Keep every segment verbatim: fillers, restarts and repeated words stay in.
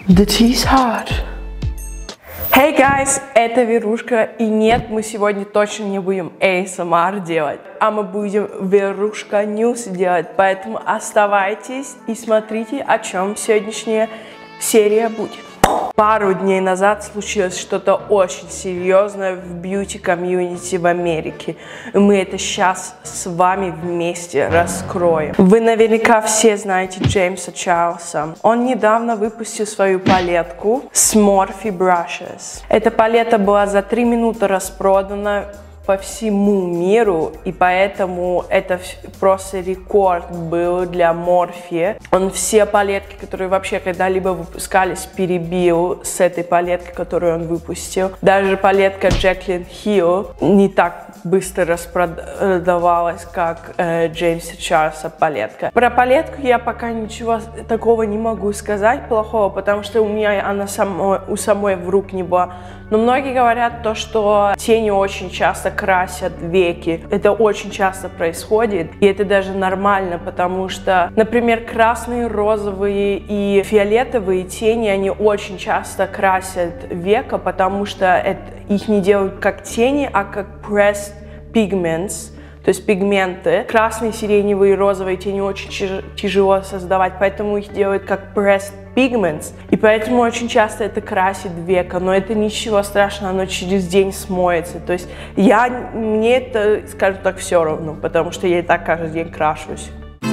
The tea's hot. Hey guys, это Верушка, и нет, мы сегодня точно не будем эй эс эм ар делать, а мы будем Верушка News делать, поэтому оставайтесь и смотрите, о чем сегодняшняя серия будет. Пару дней назад случилось что-то очень серьезное в бьюти-комьюнити в Америке. И мы это сейчас с вами вместе раскроем. Вы наверняка все знаете Джеймса Чарльза. Он недавно выпустил свою палетку Morphe Brushes. Эта палета была за три минуты распродана по всему миру, и поэтому это просто рекорд был для Morphe. Он все палетки, которые вообще когда-либо выпускались, перебил с этой палеткой, которую он выпустил. Даже палетка Jaclyn Hill не так быстро распродавалась, как э, Джеймса Чарльза палетка. Про палетку я пока ничего такого не могу сказать плохого, потому что у меня она самой, у самой в рук не была. Но многие говорят то, что тени очень часто красят веки. Это очень часто происходит, и это даже нормально, потому что, например, красные, розовые и фиолетовые тени, они очень часто красят века, потому что это, их не делают как тени, а как pressed pigments, то есть пигменты. Красные, сиреневые и розовые тени очень тяжело создавать, поэтому их делают как pressed pigments, и поэтому очень часто это красит века, но это ничего страшного, оно через день смоется. То есть я, мне это, скажем так, все равно, потому что я и так каждый день крашусь.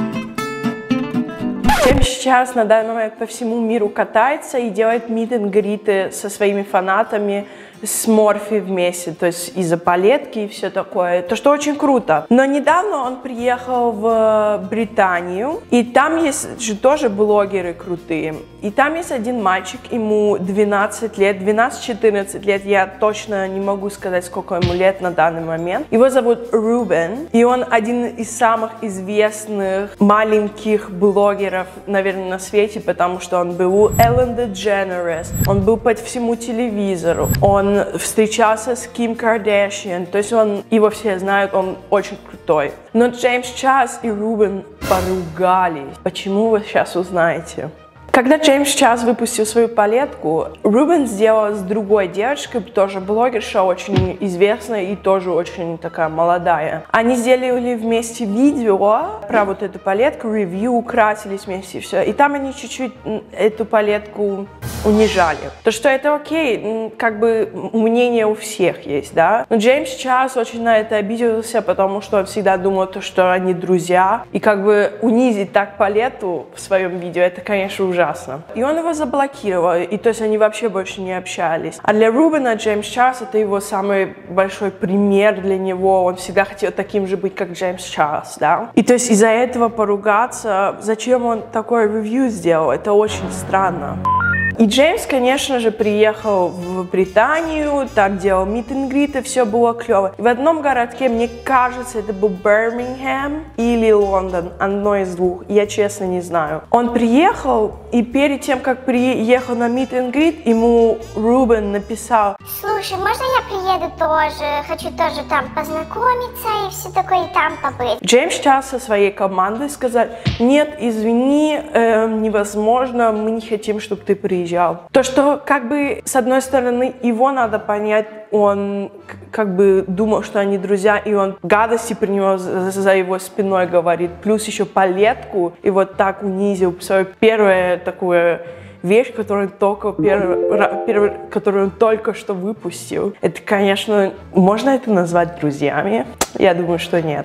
Джеймс сейчас на данный момент по всему миру катается и делает мит-энд-гриты со своими фанатами с Morphe вместе, то есть из-за палетки и все такое, то что очень круто. Но недавно он приехал в Британию, и там есть же тоже блогеры крутые. И там есть один мальчик, ему двенадцать лет, двенадцать-четырнадцать лет, я точно не могу сказать, сколько ему лет на данный момент. Его зовут Рубен, и он один из самых известных маленьких блогеров, наверное, на свете, потому что он был у Эллен Дедженерес, он был по всему телевизору, он встречался с Ким Кардашьян, то есть он, его все знают, он очень крутой. Но Джеймс Чарльз и Рубен поругались. Почему, вы сейчас узнаете. Когда Джеймс Чарльз выпустил свою палетку, Рубен сделал с другой девочкой, тоже блогерша, очень известная и тоже очень такая молодая. Они сделали вместе видео про вот эту палетку, ревью, красились вместе и все. И там они чуть-чуть эту палетку унижали. То, что это окей, как бы мнение у всех есть, да. Но Джеймс Чарльз очень на это обиделся, потому что он всегда думал, то, что они друзья. И как бы унизить так палету в своем видео, это, конечно, ужасно. И он его заблокировал, и то есть они вообще больше не общались. А для Рубена Джеймс Чарльз это его самый большой пример для него. Он всегда хотел таким же быть, как Джеймс Чарльз, да. И то есть из-за этого поругаться, зачем он такое ревью сделал, это очень странно. И Джеймс, конечно же, приехал в Британию, так делал мит-энд-гриты, все было клево. В одном городке, мне кажется, это был Бирмингем или Лондон, одно из двух, я честно не знаю. Он приехал, и перед тем, как приехал на мит-энд-грит, ему Рубен написал: слушай, можно я приеду тоже? Хочу тоже там познакомиться и все такое, и там побыть. Джеймс Чарльз со своей командой сказал: нет, извини, э, невозможно, мы не хотим, чтобы ты приезжал. То, что как бы с одной стороны его надо понять, он как бы думал, что они друзья, и он гадости при него за, за его спиной говорит, плюс еще палетку, и вот так унизил свою первую такую вещь, которую он только, первый, первый, которую он только что выпустил. Это, конечно, можно это назвать друзьями? Я думаю, что нет.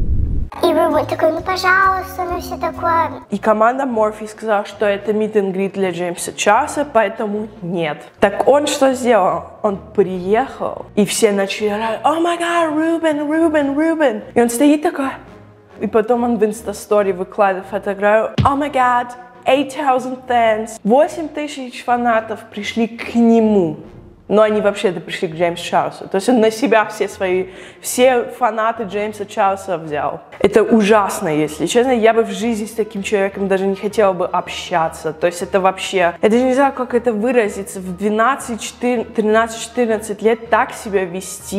И Рубен такой: ну пожалуйста, ну все такое. И команда Morphe сказала, что это мит-энд-грит для Джеймса Чарльза, поэтому нет. Так он что сделал? Он приехал, и все начали орать: о май гад, Рубен, Рубен, Рубен. И он стоит такой, и потом он в инстастори выкладывает фотографию: о май гад, eight thousand fans. восемь тысяч фанатов пришли к нему. Но они вообще-то пришли к Джеймсу Чарльзу. То есть он на себя все свои, все фанаты Джеймса Чарльза взял. Это ужасно, если честно. Я бы в жизни с таким человеком даже не хотела бы общаться. То есть это вообще... Я даже не знаю, как это выразиться. В двенадцать, тринадцать, четырнадцать лет так себя вести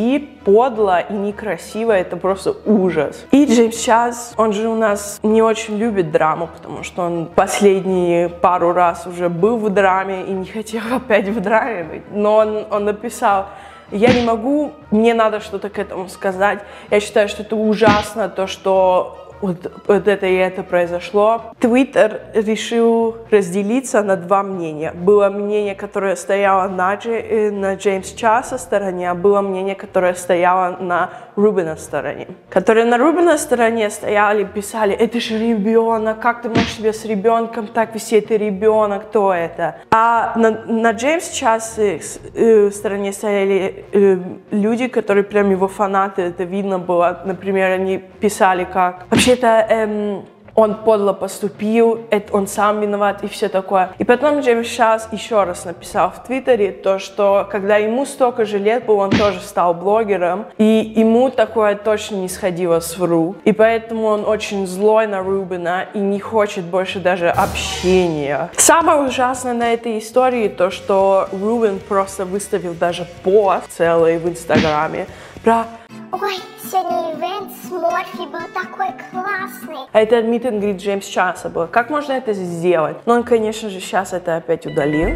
подло и некрасиво, это просто ужас. И Джеймс Чаз, он же у нас не очень любит драму, потому что он последние пару раз уже был в драме и не хотел опять в драме быть. Но он, он написал: я не могу, мне надо что-то к этому сказать. Я считаю, что это ужасно, то, что вот, вот это и это произошло. Твиттер решил разделиться на два мнения. Было мнение, которое стояло на, Джей, на Джеймс Часа стороне, а было мнение, которое стояло на Рубина стороне. Которые на Рубина стороне стояли, писали: это же ребенок, как ты можешь себя с ребенком так вести, это ребенок, кто это? А на, на Джеймс Часа э, стороне стояли э, люди, которые прям его фанаты, это видно было. Например, они писали как: вообще-то эм, он подло поступил, это он сам виноват и все такое. И потом Джеймс Чаз еще раз написал в Твиттере то, что когда ему столько же лет было, он тоже стал блогером, и ему такое точно не сходило с Ру. И поэтому он очень злой на Рубина и не хочет больше даже общения. Самое ужасное на этой истории то, что Рубин просто выставил даже пост целый в Инстаграме про: ой, сегодня ивент с Морфи был такой классный. Это meet and greet Джеймс Часа был. Как можно это сделать? Но он, конечно же, сейчас это опять удалил.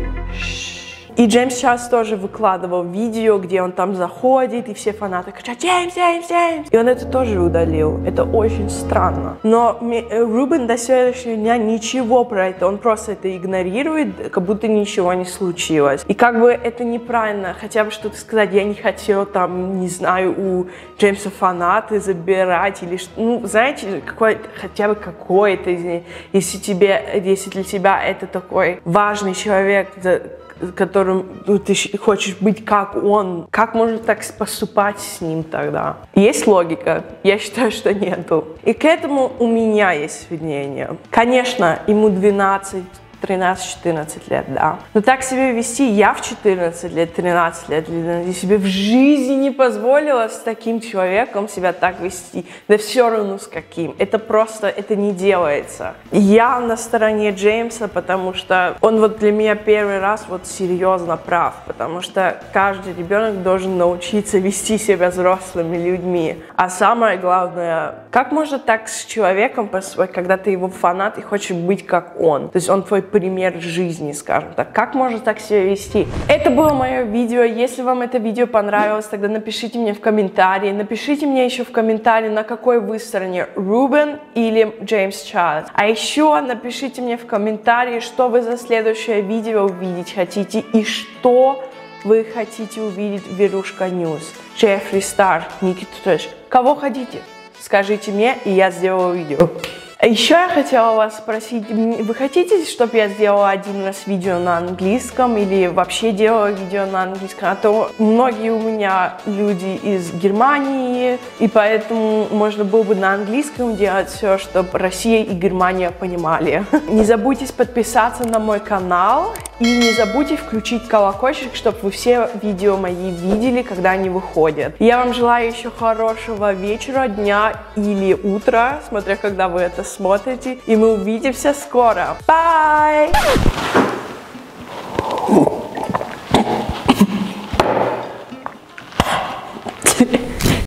И Джеймс Час тоже выкладывал видео, где он там заходит, и все фанаты кричат: Джеймс, Джеймс, Джеймс. И он это тоже удалил. Это очень странно. Но Рубин до сегодняшнего дня ничего про это, он просто это игнорирует, как будто ничего не случилось. И как бы это неправильно, хотя бы что-то сказать: я не хотел там, не знаю, у Джеймса фанаты забирать, или что, ну, знаете, какой, хотя бы какой-то, если тебе, если для тебя это такой важный человек, которым ну, ты хочешь быть как он, как можно так поступать с ним тогда? Есть логика? Я считаю, что нету. И к этому у меня есть сведения. Конечно, ему двенадцать, тринадцать, четырнадцать лет, да. Но так себя вести я в четырнадцать лет, тринадцать лет, я себе в жизни не позволила с таким человеком себя так вести. Да все равно с каким. Это просто, это не делается. Я на стороне Джеймса, потому что он вот для меня первый раз вот серьезно прав. Потому что каждый ребенок должен научиться вести себя взрослыми людьми. А самое главное, как можно так с человеком поступать, когда ты его фанат и хочешь быть как он? То есть он твой пример жизни, скажем так. Как можно так себя вести? Это было мое видео. Если вам это видео понравилось, тогда напишите мне в комментарии. Напишите мне еще в комментарии, на какой вы стороне, Рубин или Джеймс Чаз. А еще напишите мне в комментарии, что вы за следующее видео увидеть хотите и что вы хотите увидеть в Верушка Ньюс. Джеффри Стар, Никита Трэш. Кого хотите? Скажите мне, и я сделаю видео. Еще я хотела вас спросить, вы хотите, чтобы я сделала один раз видео на английском или вообще делала видео на английском? А то многие у меня люди из Германии, и поэтому можно было бы на английском делать все, чтобы Россия и Германия понимали. Не забудьте подписаться на мой канал и не забудьте включить колокольчик, чтобы вы все видео мои видели, когда они выходят. Я вам желаю еще хорошего вечера, дня или утра, смотря когда вы это смотрите, и мы увидимся скоро. Bye!